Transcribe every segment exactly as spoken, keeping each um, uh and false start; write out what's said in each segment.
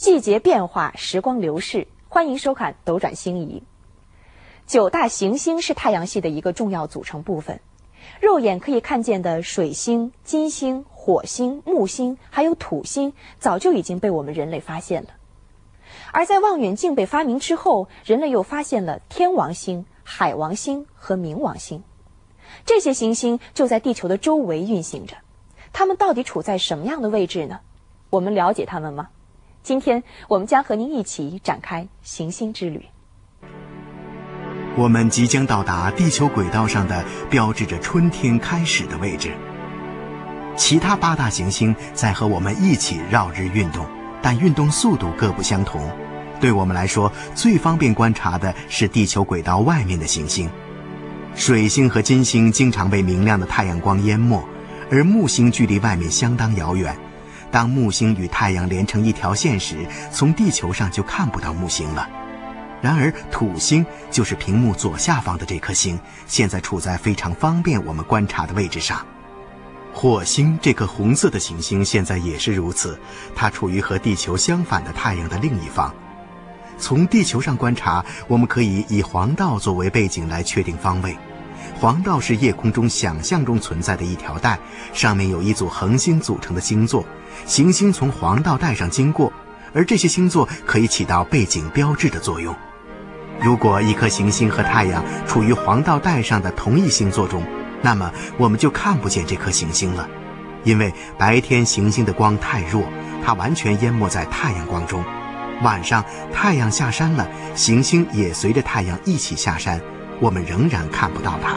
季节变化，时光流逝，欢迎收看《斗转星移》。九大行星是太阳系的一个重要组成部分。肉眼可以看见的水星、金星、火星、木星，还有土星，早就已经被我们人类发现了。而在望远镜被发明之后，人类又发现了天王星、海王星和冥王星。这些行星就在地球的周围运行着，它们到底处在什么样的位置呢？我们了解它们吗？今天我们将和您一起展开行星之旅。 我们即将到达地球轨道上的标志着春天开始的位置。其他八大行星在和我们一起绕日运动，但运动速度各不相同。对我们来说，最方便观察的是地球轨道外面的行星。水星和金星经常被明亮的太阳光淹没，而木星距离外面相当遥远。当木星与太阳连成一条线时，从地球上就看不到木星了。然而土星就是屏幕左下方的这颗星，现在处在非常方便我们观察的位置上。火星这颗红色的行星现在也是如此，它处于和地球相反的太阳的另一方。从地球上观察，我们可以以黄道作为背景来确定方位。黄道是夜空中想象中存在的一条带，上面有一组恒星组成的星座，行星从黄道带上经过，而这些星座可以起到背景标志的作用。如果一颗行星和太阳处于黄道带上的同一星座中，那么我们就看不见这颗行星了，因为白天行星的光太弱，它完全淹没在太阳光中。晚上太阳下山了，行星也随着太阳一起下山，我们仍然看不到它。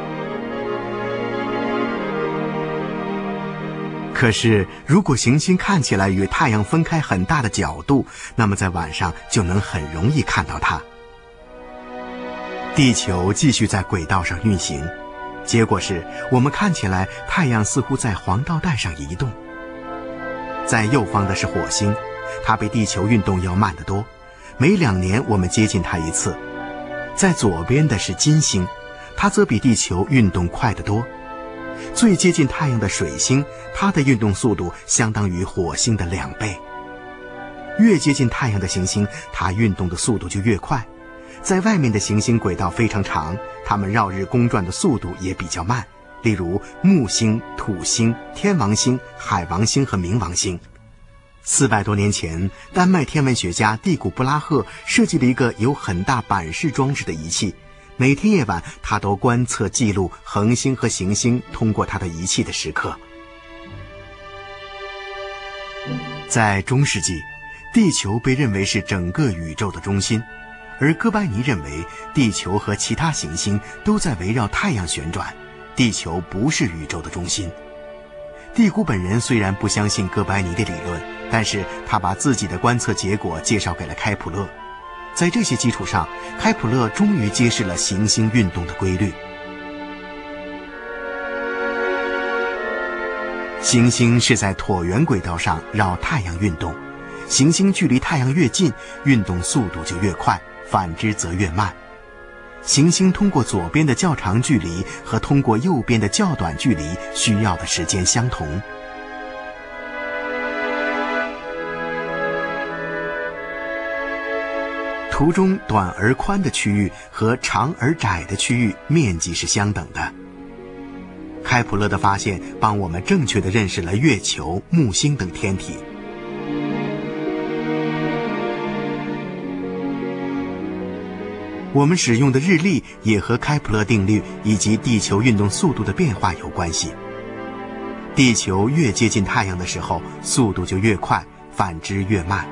可是如果行星看起来与太阳分开很大的角度，那么在晚上就能很容易看到它。地球继续在轨道上运行，结果是我们看起来太阳似乎在黄道带上移动。在右方的是火星，它比地球运动要慢得多，每两年我们接近它一次。在左边的是金星，它则比地球运动快得多。最接近太阳的水星，它的运动速度相当于火星的两倍。越接近太阳的行星，它运动的速度就越快。在外面的行星轨道非常长，它们绕日公转的速度也比较慢，例如木星、土星、天王星、海王星和冥王星。四百多年前，丹麦天文学家蒂古布拉赫设计了一个有很大板式装置的仪器，每天夜晚他都观测记录恒星和行星通过他的仪器的时刻。在中世纪，地球被认为是整个宇宙的中心，而哥白尼认为地球和其他行星都在围绕太阳旋转，地球不是宇宙的中心。蒂古本人虽然不相信哥白尼的理论，但是他把自己的观测结果介绍给了开普勒。在这些基础上，开普勒终于揭示了行星运动的规律。行星是在椭圆轨道上绕太阳运动，行星距离太阳越近，运动速度就越快，反之则越慢。行星通过左边的较长距离和通过右边的较短距离需要的时间相同。图中短而宽的区域和长而窄的区域面积是相等的。开普勒的发现帮我们正确地认识了月球、木星等天体。我们使用的日历也和开普勒定律以及地球运动速度的变化有关系。地球越接近太阳的时候，速度就越快，反之越慢。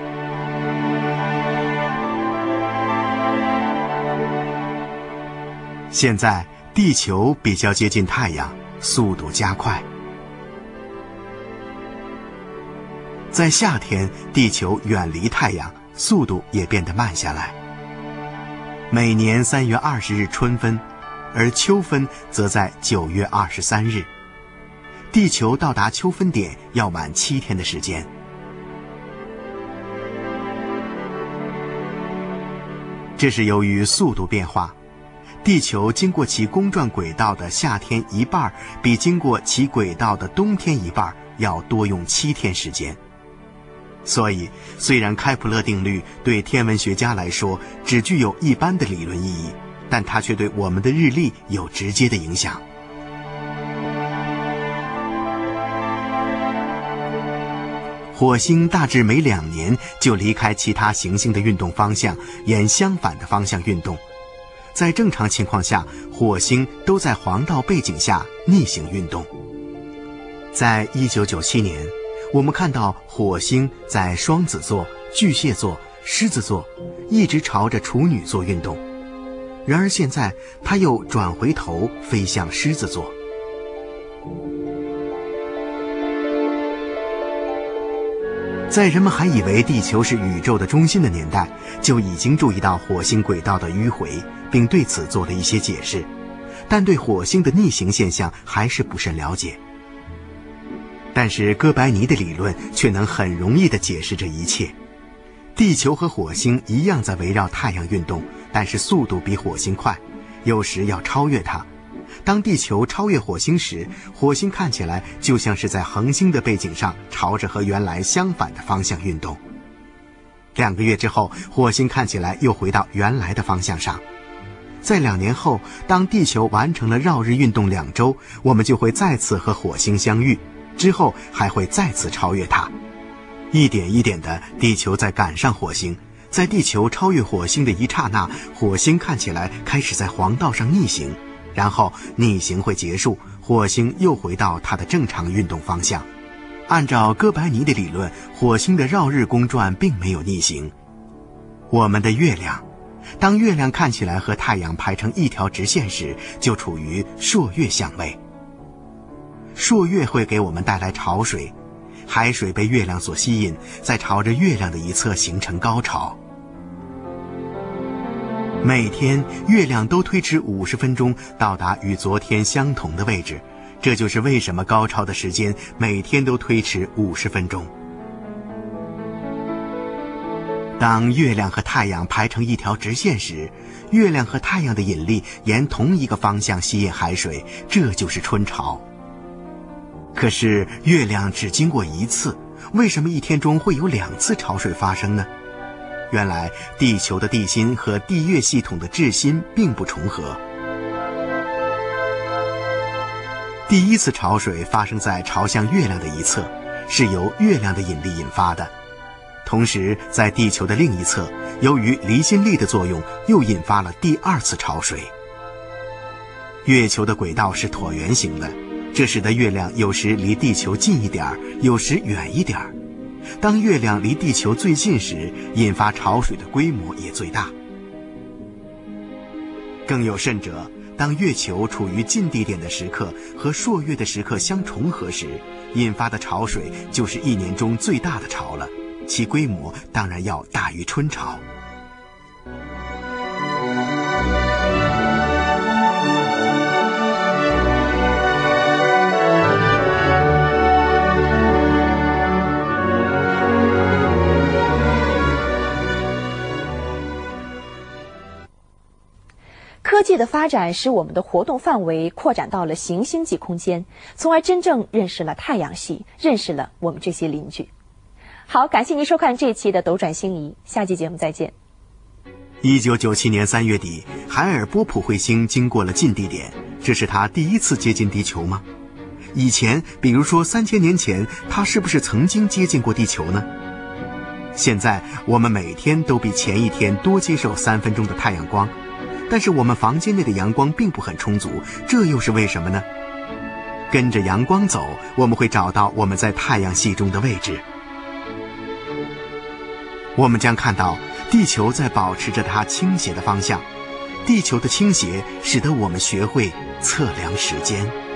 现在地球比较接近太阳，速度加快。在夏天，地球远离太阳，速度也变得慢下来。每年三月二十日春分，而秋分则在九月二十三日。地球到达秋分点要晚七天的时间。这是由于速度变化，地球经过其公转轨道的夏天一半，比经过其轨道的冬天一半要多用七天时间。 所以，虽然开普勒定律对天文学家来说只具有一般的理论意义，但它却对我们的日历有直接的影响。火星大致每两年就离开其他行星的运动方向，沿相反的方向运动。在正常情况下，火星都在黄道背景下逆行运动。在一九九七年，我们看到火星在双子座、巨蟹座、狮子座一直朝着处女座运动，然而现在它又转回头飞向狮子座。在人们还以为地球是宇宙的中心的年代，就已经注意到火星轨道的迂回，并对此做了一些解释，但对火星的逆行现象还是不甚了解。但是哥白尼的理论却能很容易地解释这一切。地球和火星一样在围绕太阳运动，但是速度比火星快，有时要超越它。当地球超越火星时，火星看起来就像是在恒星的背景上朝着和原来相反的方向运动。两个月之后，火星看起来又回到原来的方向上。在两年后，当地球完成了绕日运动两周，我们就会再次和火星相遇，之后还会再次超越它。一点一点的，地球在赶上火星。在地球超越火星的一刹那，火星看起来开始在黄道上逆行，然后逆行会结束，火星又回到它的正常运动方向。按照哥白尼的理论，火星的绕日公转并没有逆行。我们的月亮，当月亮看起来和太阳排成一条直线时，就处于朔月相位。朔月会给我们带来潮水，海水被月亮所吸引，再朝着月亮的一侧形成高潮。每天月亮都推迟五十分钟到达与昨天相同的位置，这就是为什么高潮的时间每天都推迟五十分钟。当月亮和太阳排成一条直线时，月亮和太阳的引力沿同一个方向吸引海水，这就是春潮。可是月亮只经过一次，为什么一天中会有两次潮水发生呢？原来地球的地心和地月系统的质心并不重合。第一次潮水发生在朝向月亮的一侧，是由月亮的引力引发的。同时在地球的另一侧，由于离心力的作用，又引发了第二次潮水。月球的轨道是椭圆形的，这使得月亮有时离地球近一点，有时远一点。当月亮离地球最近时，引发潮水的规模也最大。更有甚者，当月球处于近地点的时刻和朔月的时刻相重合时，引发的潮水就是一年中最大的潮了，其规模当然要大于春潮。 科技的发展使我们的活动范围扩展到了行星级空间，从而真正认识了太阳系，认识了我们这些邻居。好，感谢您收看这一期的斗转星移，下期节目再见。 一九九七年三月底，海尔波普彗星经过了近地点，这是它第一次接近地球吗？以前，比如说三千年前，它是不是曾经接近过地球呢？现在我们每天都比前一天多接受三分钟的太阳光，但是我们房间内的阳光并不很充足，这又是为什么呢？跟着阳光走，我们会找到我们在太阳系中的位置。我们将看到地球在保持着它倾斜的方向，地球的倾斜使得我们学会测量时间。